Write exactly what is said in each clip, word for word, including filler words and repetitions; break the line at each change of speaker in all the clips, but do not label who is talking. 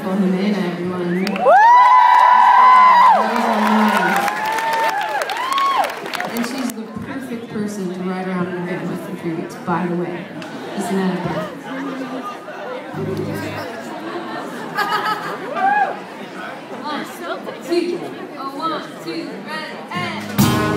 Michael Jimena, everyone. And she's the perfect person to ride around in a van with for three weeks, by the way. Isn't that a bet? One, two, oh, one, two, ready, and...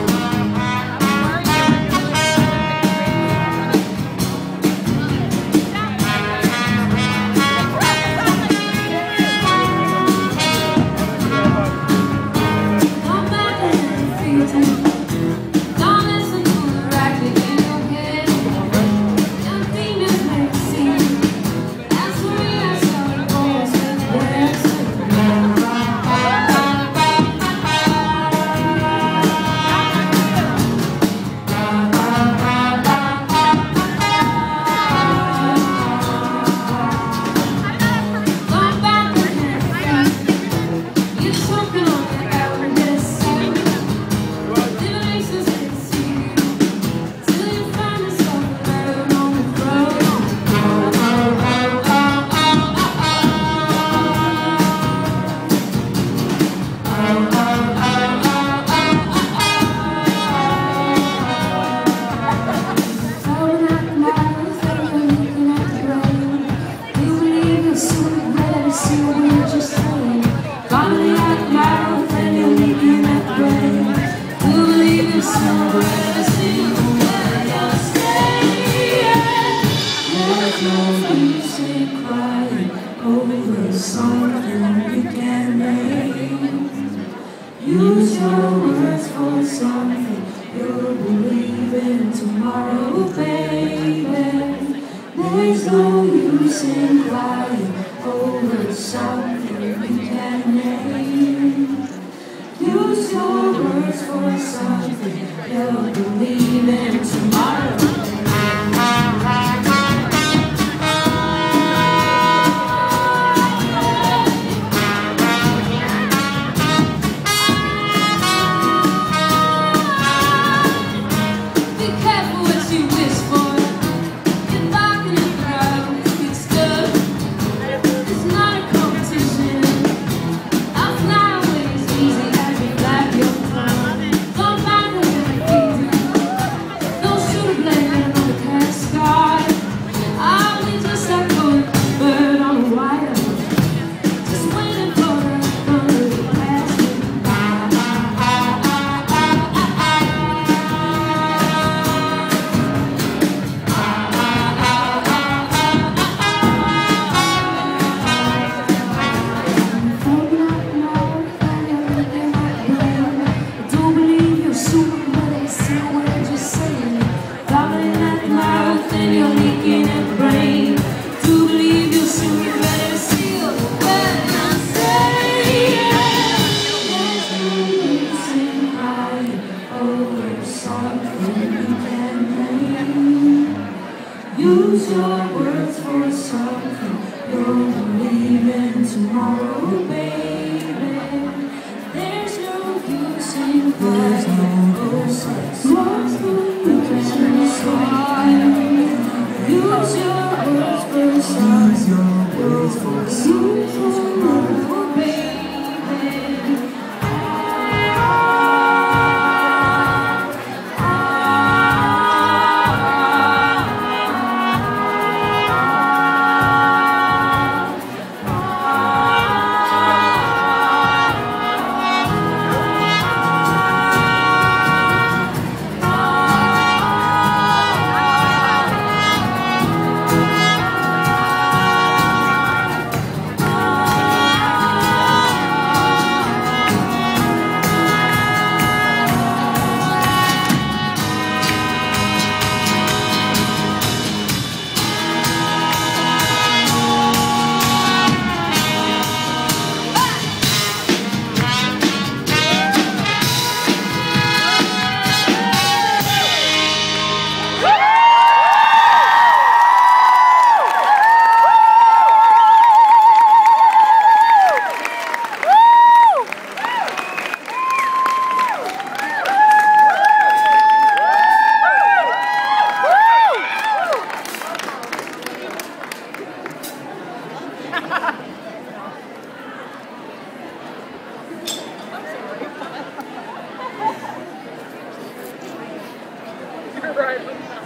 Use your words for something you'll believe in tomorrow, baby. There's no use in crying over something you can't name. Use your words for something you'll believe in tomorrow. Blame
ride with